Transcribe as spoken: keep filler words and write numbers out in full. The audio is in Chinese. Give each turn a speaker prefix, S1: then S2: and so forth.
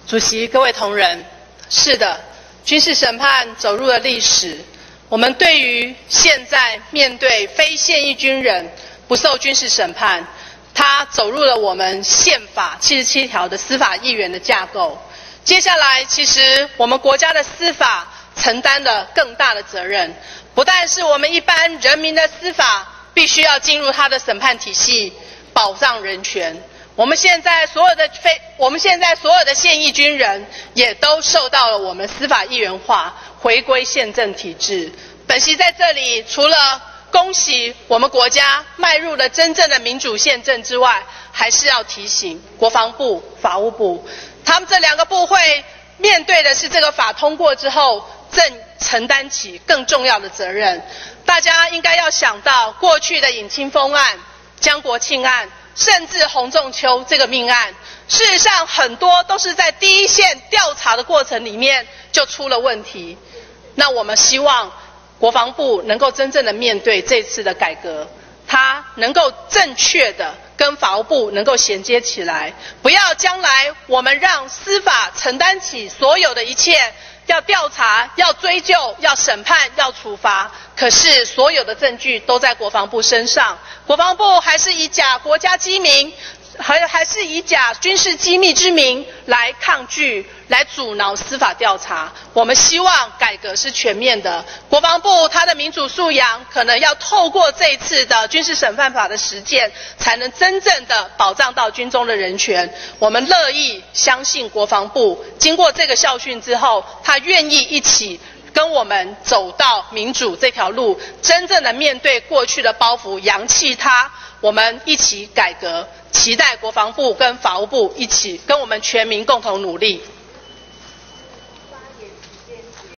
S1: 主席、各位同仁，是的，军事审判走入了历史。我们对于现在面对非现役军人不受军事审判，它走入了我们宪法七十七条的司法议员的架构。接下来，其实我们国家的司法承担了更大的责任，不但是我们一般人民的司法必须要进入它的审判体系，保障人权。我们现在所有的非，我们现在所有的现役军人也都受到了我们司法一元化，回归宪政体制。本席在这里除了恭喜我们国家迈入了真正的民主宪政之外，还是要提醒国防部、法务部，他们这两个部会面对的是这个法通过之后，正承担起更重要的责任。大家应该要想到过去的尹清峰案、江国庆案，甚至洪仲丘这个命案，事实上很多都是在第一线调查的过程里面就出了问题。那我们希望国防部能够真正的面对这次的改革，它能够正确的跟法务部能够衔接起来，不要将来我们让司法承担起所有的一切，要调查、要追究、要审判、要处罚，可是所有的证据都在国防部身上，国防部还是以假国家机密，还还是以假军事机密之名来抗拒、来阻挠司法调查。我们希望改革是全面的，国防部它的民主素养可能要透过这一次的军事审判法的实践，才能真正的保障到军中的人权。我们乐意相信国防部经过这个校训之后，他愿意一起跟我们走到民主这条路，真正的面对过去的包袱，扬弃它，我们一起改革，期待国防部跟法务部一起跟我们全民共同努力。